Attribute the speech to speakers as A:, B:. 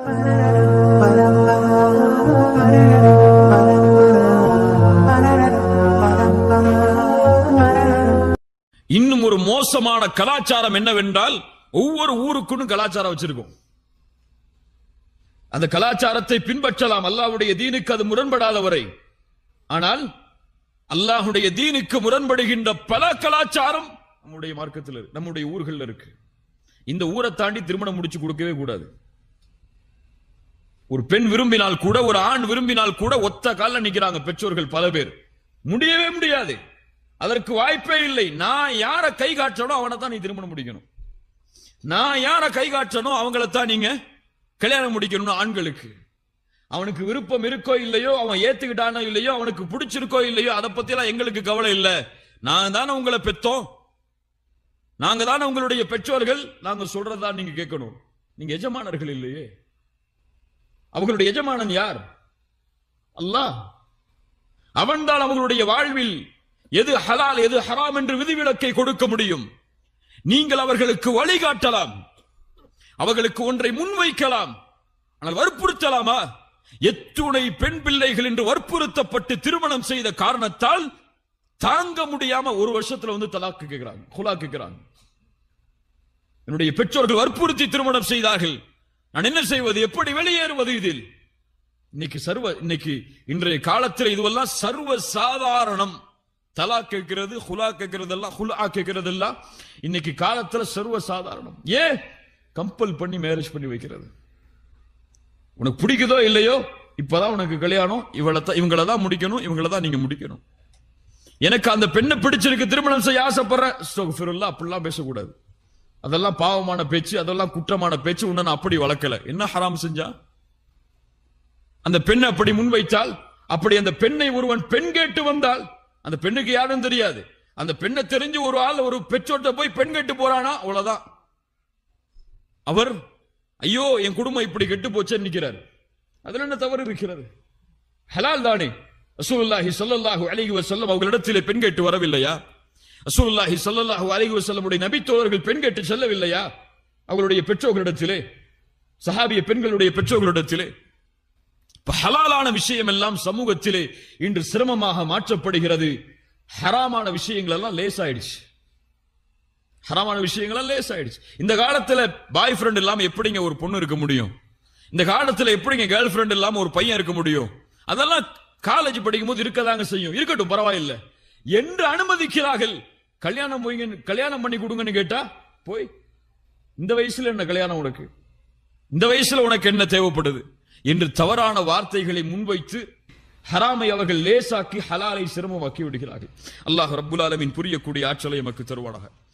A: இன்னும் ஒரு மோசமான கலாச்சாரம் என்னவென்றால், ஒவ்வொரு ஊருக்கும் கலாச்சாரம் வச்சிருக்கும். அந்த கலாச்சாரத்தை பின்பற்றலாம், அல்லாஹ்வுடைய தீனுக்கு அது முரண்படாதவரை. ஆனால் அல்லாஹ்வுடைய தீனுக்கு முரண்படுகின்ற பல கலாச்சாரம் நம்முடைய மார்க்கத்தில், நம்முடைய ஊர்கள் இருக்கு. இந்த ஊரை தாண்டி திருமணம் முடிச்சு கொடுக்கவே கூடாது. ஒரு பெண் விரும்பினால் கூட, ஒரு ஆண் விரும்பினால் கூட ஒத்த கால நிக்கிறாங்க பெற்றோர்கள் பல பேர். முடியவே முடியாது, அதற்கு வாய்ப்பே இல்லை. நான் யார கை காட்டணும் அவனை தான் நீ திருமணம் முடிக்கணும். நான் யார கை காட்டணும் அவங்கள தான் நீங்க கல்யாணம் முடிக்கணும். ஆண்களுக்கு அவனுக்கு விருப்பம் இருக்கோ இல்லையோ, அவன் ஏத்துக்கிட்டானோ இல்லையோ, அவனுக்கு பிடிச்சிருக்கோ இல்லையோ, அதை பத்தி எல்லாம் எங்களுக்கு கவலை இல்லை. நாங்க தானே உங்களை பெற்றோம், நாங்க தானே உங்களுடைய பெற்றோர்கள், நாங்க சொல்றதா நீங்க கேட்கணும். நீங்க எஜமானர்கள் இல்லையே. அவர்களுடைய எஜமானன் யார்? அல்லாஹ். அவன்தான் அவர்களுடைய வாழ்வில் எது ஹலால் எது ஹராம் என்று விதிவிலக்கை கொடுக்க முடியும். நீங்கள் அவர்களுக்கு வழிகாட்டலாம், அவர்களுக்கு ஒன்றை முன்வைக்கலாம், ஆனால் வற்புறுத்தலாமா? எத்துணை பெண் பிள்ளைகள் என்று வற்புறுத்தப்பட்டு திருமணம் செய்த காரணத்தால் தாங்க முடியாம ஒரு வருஷத்துல வந்து தலாக்கு கேட்கிறாங்க, குலா கேட்கிறாங்க. என்னுடைய பெற்றோர்கள் வற்புறுத்தி திருமணம் செய்தார்கள், நான் என்ன செய்வது, எப்படி வெளியேறுவது? இதில் இன்னைக்கு இன்றைய காலத்தில் இதுவெல்லாம் சர்வ சாதாரணம். தலா கேட்கிறது, குலா கேட்கிறது எல்லாம், குலா கேட்கிறது எல்லாம் இன்னைக்கு காலத்துல சர்வ சாதாரணம். ஏன் கம்பல் பண்ணி மேரேஜ் பண்ணி வைக்கிறது? உனக்கு பிடிக்குதோ இல்லையோ, இப்பதான் உனக்கு கல்யாணம், இவங்கள தான் முடிக்கணும், இவங்கள தான் நீங்க முடிக்கணும். எனக்கு அந்த பெண்ணை பிடிச்சிருக்கு, திருமணம் செய்ய ஆசைப்படுறேன், அப்படிலாம் பேசக்கூடாது. அதெல்லாம் பாவமான பேச்சு, அதெல்லாம் குற்றமான பேச்சு. உன்னை நான் அப்படி வளர்க்கல. என்ன ஹராம் செஞ்சா? அந்த பெண்ணை அப்படி முன்வைத்தால், அப்படி அந்த பெண்ணை ஒருவன் பெண் கேட்டு வந்தால், அந்த பெண்ணுக்கு யாரும் தெரியாது, அந்த பெண்ணை தெரிஞ்சு ஒரு ஆள் ஒரு பெற்றோர்ட்ட போய் பெண் கேட்டு போறானா, அவ்வளவுதான். அவர் ஐயோ என் குடும்பம் இப்படி கெட்டு போச்சேன்னு நிக்கிறார். அதுல என்ன தவறு இருக்கிறது? ஹலால் தானே. ரசூலுல்லாஹி ஸல்லல்லாஹு அலைஹி வஸல்லம் அவர்களிடத்திலே பெண் கேட்டு வரவில்லையா? ரசூலுல்லாஹி ஸல்லல்லாஹு அலைஹி வஸல்லம் உடைய நபி தோழர்கள் பெண் கேட்டு செல்லவில்லையா அவர்களுடைய பெற்றோர்களிடத்திலே, சஹாபிய பெண்களுடைய பெற்றோர்களிடத்திலே? ஹலாலான விஷயம் எல்லாம் சமூகத்திலே இன்று சிரமமாக மாற்றப்படுகிறது. ஹராமான விஷயங்கள் எல்லாம் லேசாயிடுச்சு. ஹராமான விஷயங்கள் லேசாயிடுச்சு. இந்த காலத்துல பாய் ஃப்ரெண்ட் இல்லாம எப்படிங்க ஒரு பொண்ணு இருக்க முடியும்? இந்த காலத்துல எப்படிங்க கேர்ள் ஃப்ரெண்ட் இல்லாம ஒரு பையன் இருக்க முடியும்? அதெல்லாம் காலேஜ் படிக்கும் போது இருக்கதாங்க செய்யும். இருக்கட்டும், பரவாயில்லை என்று அனுமதிக்கிறார்கள். கல்யாணம் பண்ணி கொடுங்கன்னு கேட்டா போய் இந்த வயசுல என்ன கல்யாணம் உனக்கு, இந்த வயசுல உனக்கு என்ன தேவைப்படுது என்று தவறான வார்த்தைகளை முன்வைத்து ஹராமை அவர்கள் லேசாக்கி ஹலாலை சிரமமாக்கி விடுகிறார்கள். அல்லாஹ் ரப்புல் ஆலமீன் புரியக்கூடிய ஆற்றலை எமக்கு தருவானாக.